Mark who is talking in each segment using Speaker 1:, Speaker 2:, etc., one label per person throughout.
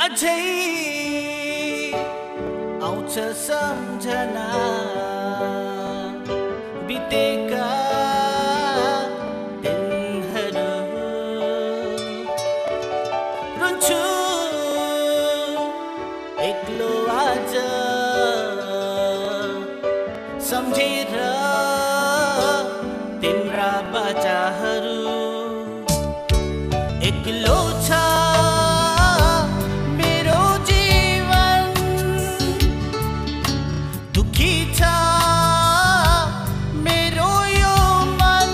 Speaker 1: अझै आउँछ सम्झना बितेका दिनहरू रुन्छु एक्लो आज सम्झेर तिम्रा बाचाहरू एक्लो छ मेरो जीवन दुखी छ मेरो यो मन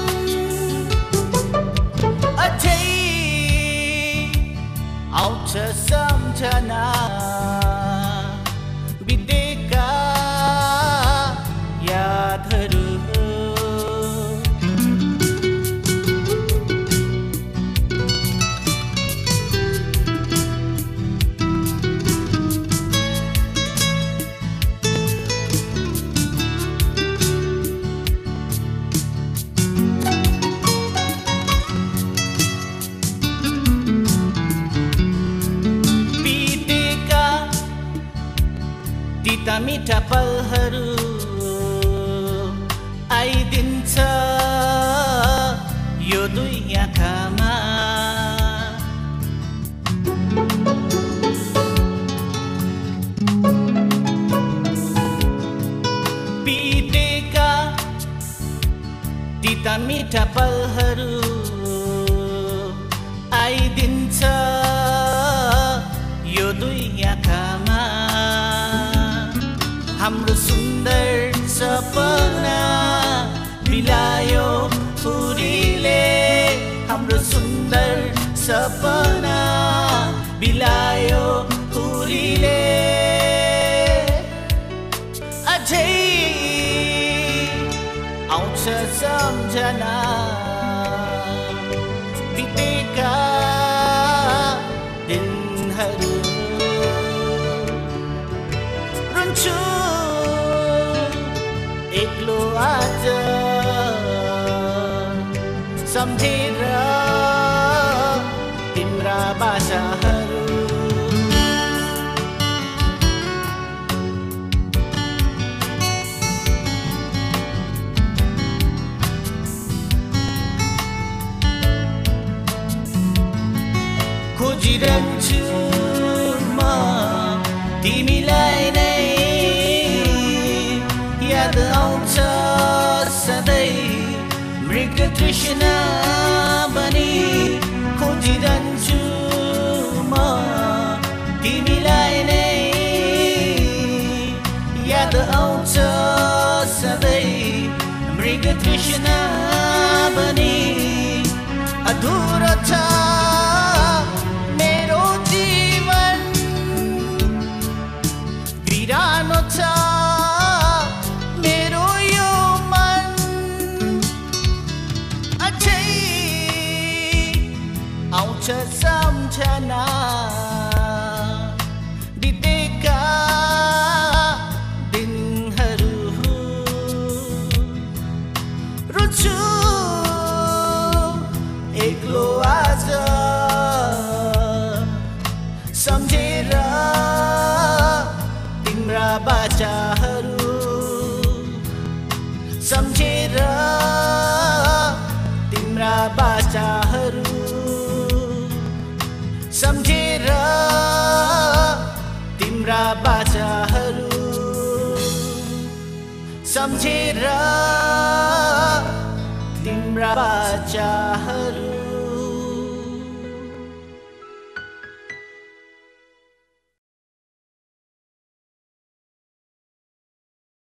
Speaker 1: अझै आउँछ सम्झना बितेका यादहरू तीता मीठा पलहरू आइदिन्छ यो दुई आँखामा बितेका तीता मीठा पलहरू आइदिन्छ यो दुई आँखामा हाम्रो सुन्दर सपना बिलायो छुरीले हाम्रो सुन्दर सपना बिलायो छुरीले अझै आउँछ सम्झना बितेका दिनहरू रुन्छु एक्लो आज सम्झेर तिम्रा बाचाहरू खोजिरहन्छु म तिमीलाई नै याद आउँछ सधैँ मृग तृष्णा बनी खोजिरहन्छु म तिमीलाई नै याद आउँछ सधैँ मृग तृष्णा बनी अधुरो छ मेरो जीवन बिरानो छ आउँछ सम्झना बितेका दिनहरू रुन्छु एक्लो आज सम्झेर तिम्रा बाचाहरू सम्झेर तिम्रा बाचाहरू सम्झेर तिम्रा बाचाहरू सम्झेर तिम्रा बाचाहरू